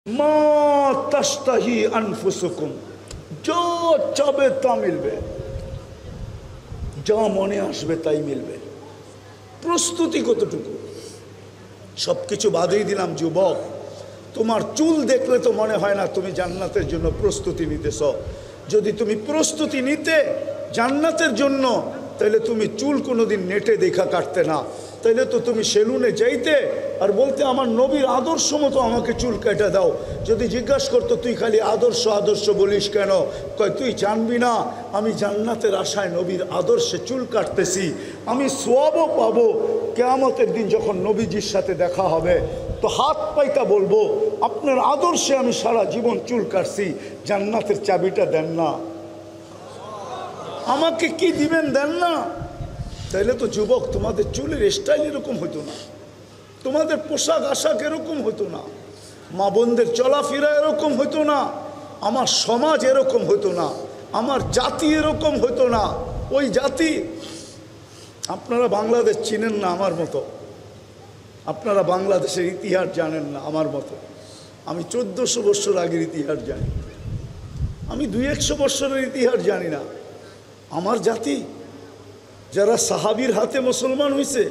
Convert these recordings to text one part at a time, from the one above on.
মা তাশতাহি আনফুসুকুম, যা চাবে তা মিলবে, যা মনে আসবে তাই মিলবে। প্রস্তুতি কতটুকু? সব কিছু বাদেই দিলাম যুবক, তোমার চুল দেখলে তো মনে হয় না তুমি জান্নাতের জন্য প্রস্তুতি নিতেছ। যদি তুমি প্রস্তুতি নিতে জান্নাতের জন্য, তাহলে তুমি চুল কোনোদিন নেটে দেখা কাটতে না, তাহলে তো তুমি সেলুনে যাইতে আর বলতে আমার নবীর আদর্শ মতো আমাকে চুল কেটে দাও। যদি জিজ্ঞাসা করতো তুই খালি আদর্শ আদর্শ বলিস কেন, কয় তুই জানবি না আমি জান্নাতের আশায় নবীর আদর্শে চুল কাটতেছি, আমি সোয়াবও পাবো। কিয়ামতের দিন যখন নবীজির সাথে দেখা হবে তো হাত পাইতা বলবো আপনার আদর্শে আমি সারা জীবন চুল কাটছি, জান্নাতের চাবিটা দেন না, আমাকে কি দিবেন দেন না। তাইলে তো যুবক তোমাদের চুলের স্টাইল এরকম হতো না, তোমাদের পোশাক আশাক এরকম হতো না, মা বোনদের চলাফেরা এরকম হতো না, আমার সমাজ এরকম হতো না, আমার জাতি এরকম হতো না। ওই জাতি, আপনারা বাংলাদেশ চিনেন না আমার মতো, আপনারা বাংলাদেশের ইতিহাস জানেন না আমার মতো। আমি 1400 বছর আগের ইতিহাস জানি, আমি 200-100 বছরের ইতিহাস জানি না। আমার জাতি যারা সাহাবীর হাতে মুসলমান হয়েছে,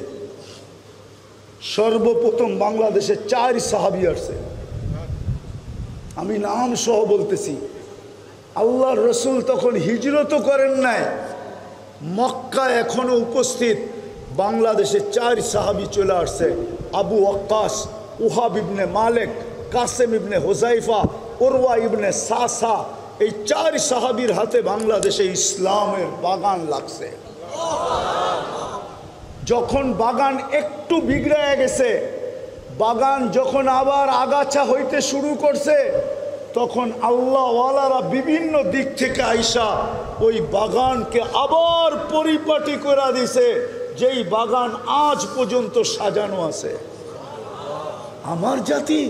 সর্বপ্রথম বাংলাদেশে 4 সাহাবী আসছে, আমি নাম সহ বলতেছি। আল্লাহর রসুল তখন হিজরতও করেন নাই, মক্কা এখনো উপস্থিত, বাংলাদেশে 4 সাহাবী চলে আসছে। আবু ওয়াক্কাস, উহাব ইবনে মালিক, কাসেম ইবনে হুযাইফা, উরওয়া ইবনে সাসা, এই 4 সাহাবীর হাতে বাংলাদেশে ইসলামের বাগান লাগছে। যখন বাগান একটু বিগড়ে গেছে, বাগান যখন আবার আগাছা হইতে শুরু করছে, তখন আল্লাহওয়ালারা বিভিন্ন দিক থেকে আইসা ওই বাগানকে আবার পরিপাটি করে দিছে, যেই বাগান আজ পর্যন্ত সাজানো আছে। আমার জাতি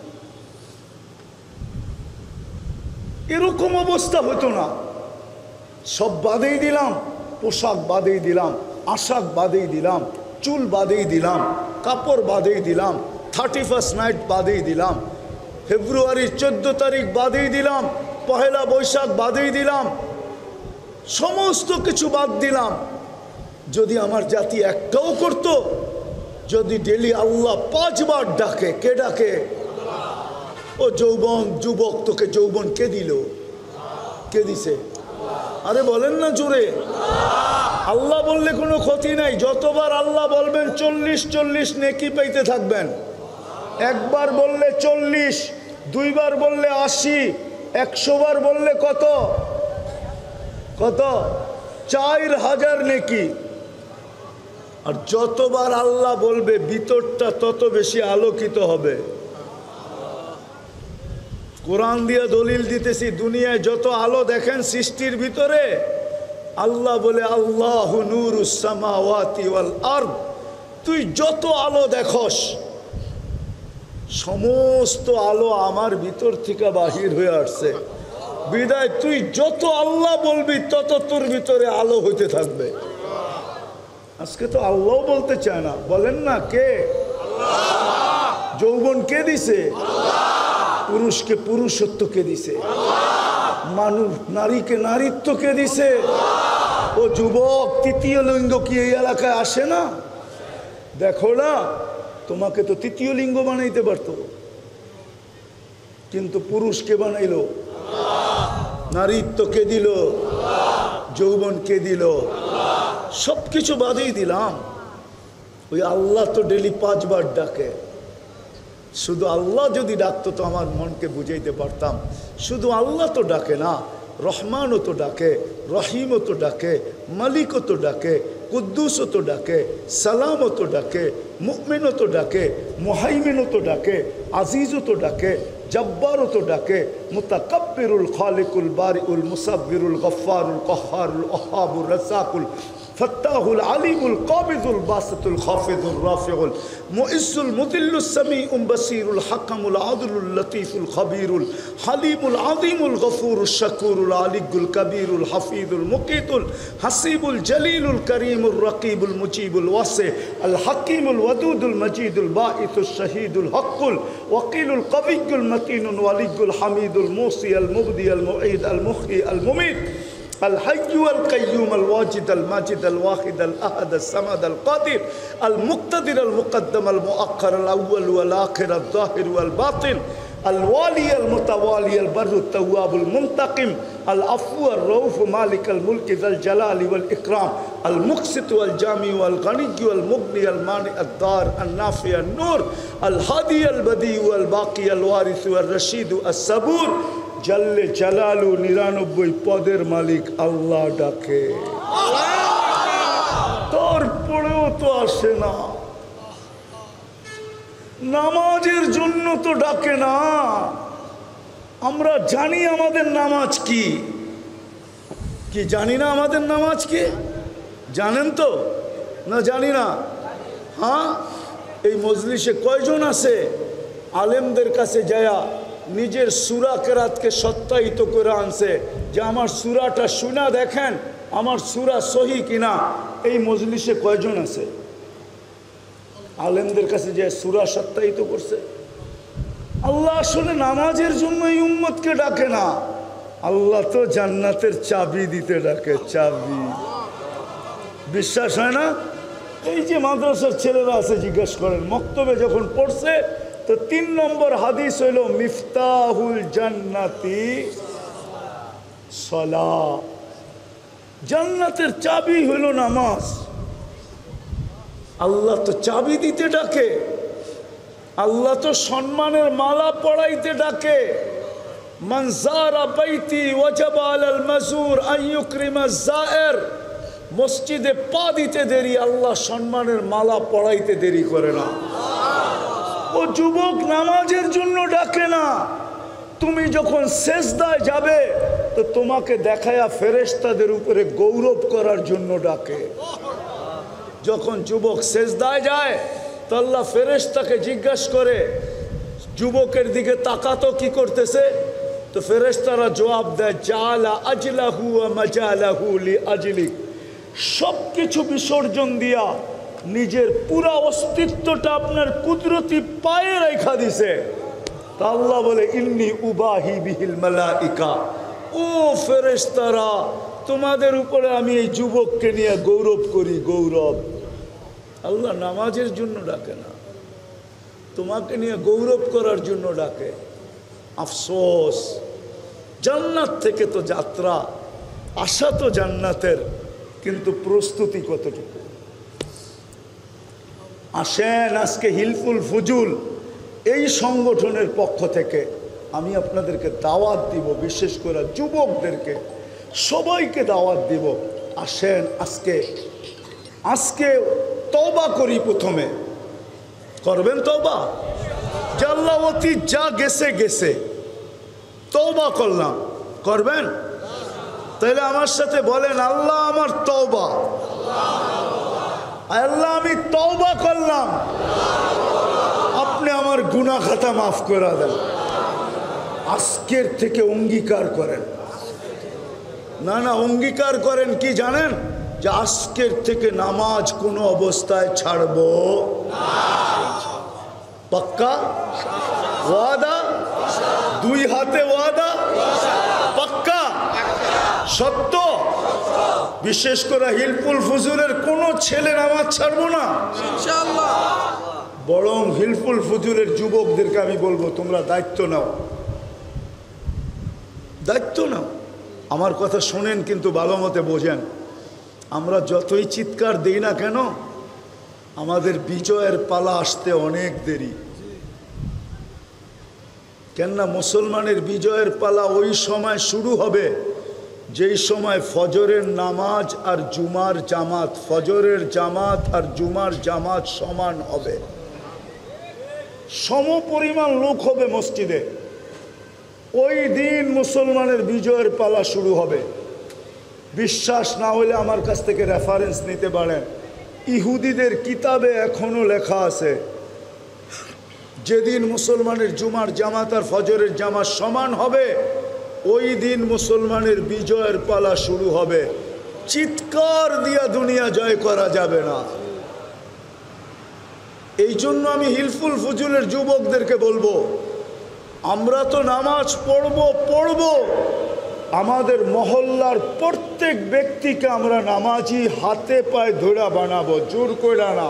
এরকম অবস্থা হতো না। সব বাদেই দিলাম, পোশাক বাদেই দিলাম, আশাক বাদেই দিলাম, চুল বাদেই দিলাম, কাপড় বাদেই দিলাম, 31st নাইট বাদেই দিলাম, ফেব্রুয়ারির 14 তারিখ বাদেই দিলাম, পহেলা বৈশাখ বাদেই দিলাম, সমস্ত কিছু বাদ দিলাম। যদি আমার জাতি একটাও করত, যদি ডেলি আল্লাহ 5 বার ডাকে, কে ডাকে? ও যৌবন, যুবক তোকে যৌবন কে দিল? কে দিছে? আরে বলেন না জোরে। আল্লাহ বললে কোনো ক্ষতি নাই, যতবার আল্লাহ বলবেন 40 নেকি পাইতে থাকবেন। একবার বললে 40, 2 বার বললে 80, 100 বার বললে কত? 4000 নেকি। আর যতবার আল্লাহ বলবে ভিতরটা তত বেশি আলোকিত হবে। কোরআন দিয়ে দলিল দিতেছি, দুনিয়ায় যত আলো দেখেন সৃষ্টির ভিতরে, আল্লাহ বলে আল্লাহু নূরুস সামাওয়াতি ওয়াল আরদ, তুই যত আলো দেখস সমস্ত আলো আমার ভিতর থেকে বাহির হয়ে আসছে। বিদায় তুই যত আল্লাহ বলবি তত তোর ভিতরে আলো হইতে থাকবে। আজকে তো আল্লাহ বলতে চায় না, বলেন না কে? যৌবন কে দিছে? পুরুষকে পুরুষত্ব কে দিছে? মানুষ, নারীকে নারীত্ব কে দিছে? ও যুবক, 3য় লিঙ্গ কি এই এলাকায় আসে না? দেখো না, তোমাকে তো 3য় লিঙ্গ বানাইতে পারতো, কিন্তু পুরুষকে বানাইলো। নারীত্ব কে দিল? যৌবন কে দিল? সব কিছু বাদেই দিলাম। ওই আল্লাহ তো ডেলি 5 বার ডাকে। শুধু আল্লাহ যদি ডাকতো তো আমার মনকে বুঝাইতে পারতাম। শুধু আল্লাহ তো ডাকে না, রহমানও তো ডাকে, রহিমও তো ডাকে, মালিকও তো ডাকে, কুদ্দুসও তো ডাকে, সালামও তো ডাকে, মুমিনও তো ডাকে, মুহাইমিনও তো ডাকে, আজিজও তো ডাকে, জব্বারও তো ডাকে, মুতাকাব্বিরুল খালিকুল বারিউল মুসাব্বিরুল গফফারুল কহ্হারুল ওহাবুর রাজ্জাকুল ফত্তাহুল আলিমুল কাবিদুল বাসিতুল খাফিদুল রাফিউল মুইজ্জুল মুদিল্লুস সামিউল বাসীরুল হাকামুল আদলুল লতীফুল খবীরুল হালিমুল আযীমুল গফুরুশ শাকুরুল আলিয়ুল কবীরুল হাফিজুল মুকিতুল হাসিবুল জলিলুল করিমুর রকিবুল মুজিবুল ওয়াসি আল হাকিমুল ওয়াদুদুল মজিদুল বাঈসুশ শহীদুল হকুল ওয়াকিলুল কবিয়্যুল মতিনুল ওয়ালিয়ুল হামিদুল মুসি আল মুবদি আল মুঈদ আল মুহয়ি আল মুমীত الحي القيوم الواجد الماجد الواحد الأحد الصمد القادر المقتدر المقدم المؤخر الأول والآخر الظاهر والباطن الوالي المتوالي البر التواب المنتقم العفو الرؤوف مالك الملك ذا الجلال والإكرام المقسط والجامع والغني والمغني المانع الدار النافع النور الهادي البديع والباقي الوارث والرشيد الصبور জাল্লে জালালু ৯৯ পদের মালিক আল্লাহ ডাকে, তারপরেও তো আসে না। নামাজের জন্য তো ডাকে না। আমরা জানি আমাদের নামাজ কি কি জানি না আমাদের নামাজ কি জানেন তো না? জানি না। হ্যাঁ, এই মজলিসে কয়জন আছে আলেমদের কাছে যায়া নিজের সূরা কেরাতকে সত্যায়িত করে আনছে যে আমার সূরাটা শুনা দেখেন আমার সূরা সহি কিনা? এই মজলিসে কয়জন আছে আলেমদের কাছে যে সূরা সত্যায়িত করছে? আল্লাহ আসলে নামাজের জন্য এই উম্মতকে ডাকে না। আল্লাহ তো জান্নাতের চাবি দিতে ডাকে, চাবি। বিশ্বাস হয় না? এই যে মাদ্রাসার ছেলেরা আছে জিজ্ঞেস করেন, মক্তবে যখন পড়ছে তো ৩ নম্বর হাদিস হইল মিফতাহুল জান্নাতি সালাত। জান্নাতের চাবি হইল নামাজ। আল্লাহ তো চাবি দিতে ডাকে, আল্লাহ তো সম্মানের মালা পড়াইতে ডাকে। মান যারা বাইতি ওয়াজাবা আলাল মাজুর আন ইউকরিমা যায়ের। মসজিদে পা দিতে দেরি, আল্লাহ সম্মানের মালা পড়াইতে দেরি করে না। ও যুবক, নামাজের জন্য ডাকে না। তুমি যখন সেজদায় যাবে তো তোমাকে দেখায়া ফেরেশতাদের উপরে গৌরব করার জন্য ডাকে। যখন যুবক সেজদায় যায় তো আল্লাহ ফেরেশতাকে জিজ্ঞাসা করে, যুবকের দিকে তাকাতো কি করতেছে? তো ফেরেশতারা জবাব দেয়, জালা আজলাহু ওয়া মাজালাহু লিআজলিক। সব কিছু বিসর্জন দিয়া নিজের পুরা অস্তিত্বটা আপনার কুদরতি পায়ে রেখা দিছে। তা আল্লাহ বলে, ইন্নী উবাহি বিহিল মালাইকা। ও ফেরেশতারা, তোমাদের উপরে আমি এই যুবককে নিয়ে গৌরব করি, গৌরব। আল্লাহ নামাজের জন্য ডাকে না, তোমাকে নিয়ে গৌরব করার জন্য ডাকে। আফসোস, জান্নাত থেকে তো যাত্রা, আশা তো জান্নাতের, কিন্তু প্রস্তুতি কতটুকু? আসেন, আজকে হিলফুল ফুজুল এই সংগঠনের পক্ষ থেকে আমি আপনাদেরকে দাওয়াত দিব, বিশেষ করে যুবকদেরকে, সবাইকে দাওয়াত দিব। আসেন আজকে তওবা করি। প্রথমে করবেন তওবা, যে আল্লাহ অতীত যা গেছে গেছে, তওবা করলাম, করবেন? তাহলে আমার সাথে বলেন, আল্লাহ আমার তওবা। আল্লাহ আমি তওবা করলাম, আপনি আমার গুনাহ খাতা মাফ করে দেন। আজকের থেকে অঙ্গীকার করেন। না না, অঙ্গীকার করেন কি জানেন? যে আজকের থেকে নামাজ কোনো অবস্থায় ছাড়ব না। পাক্কা ওয়াদা? 2 হাতে ওয়াদা? পাক্কা সত্য? বিশেষ করে হিলফুল ফুজুলের কোনো ছেলে নামাজ ছাড়বো না ইনশাআল্লাহ। বরং হিলফুল ফুজুলের যুবকদেরকে আমি বলবো, তোমরা দায়িত্ব নাও, দায়িত্ব নাও। আমার কথা শোনেন কিন্তু ভালো মতে বোঝেন। আমরা যতই চিৎকার দিই না কেন, আমাদের বিজয়ের পালা আসতে অনেক দেরি। কেননা মুসলমানের বিজয়ের পালা ওই সময় শুরু হবে যেই সময় ফজরের নামাজ আর জুমার জামাত, ফজরের জামাত আর জুমার জামাত সমান হবে, সমপরিমাণ লোক হবে মসজিদে। ওই দিন মুসলমানের বিজয়ের পালা শুরু হবে। বিশ্বাস না হলে আমার কাছ থেকে রেফারেন্স নিতে পারেন। ইহুদিদের কিতাবে এখনো লেখা আছে, যেদিন মুসলমানের জুমার জামাত আর ফজরের জামাত সমান হবে, ওই দিন মুসলমানের বিজয়ের পালা শুরু হবে। চিৎকার দিয়া দুনিয়া জয় করা যাবে না। এই জন্য আমি হিলফুল ফুজুলের যুবকদেরকে বলবো, আমরা তো নামাজ পড়বো, আমাদের মহল্লার প্রত্যেক ব্যক্তিকে আমরা নামাজি হাতে পায়ে ধরে বানাবো, জোর করে না।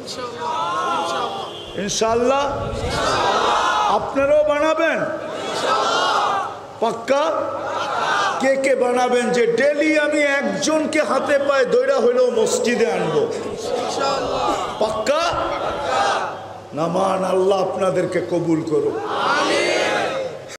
ইনশাআল্লাহ আপনারাও বানাবেন পাক্কা? কে কে বানাবেন যে ডেলি আমি একজনকে হাতে পায়ে ধরে হলেও মসজিদে আনবো? পাক্কা? নামান আল্লাহ আপনাদেরকে কবুল করুন।